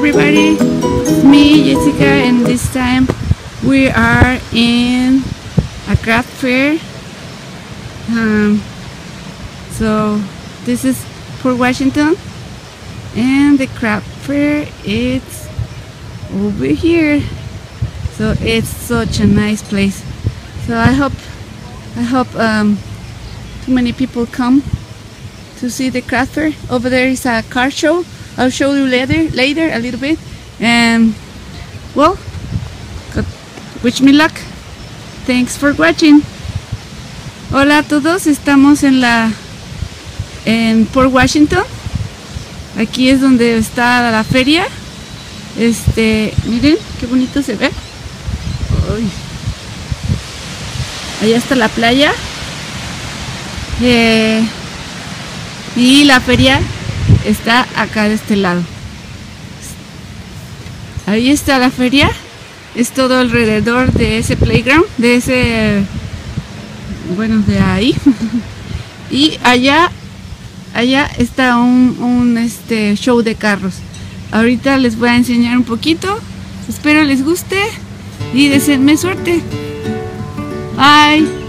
everybody, it's me Jessica, and this time we are in a craft fair. So this is Port Washington, and the craft fair it's over here. So it's such a nice place. So I hope too many people come to see the craft fair. Over there is a car show. I'll show you later a little bit. And well, wish me luck. Thanks for watching. Hola a todos, estamos en Port Washington. Aquí es donde está la feria. Miren qué bonito se ve. Uy. Allá está la playa. Y la feria está acá de este lado. Ahí está la feria. Es todo alrededor de ese playground, de ese, bueno, de ahí. Y allá está un show de carros. Ahorita les voy a enseñar un poquito. Espero les guste y deseenme suerte. Bye.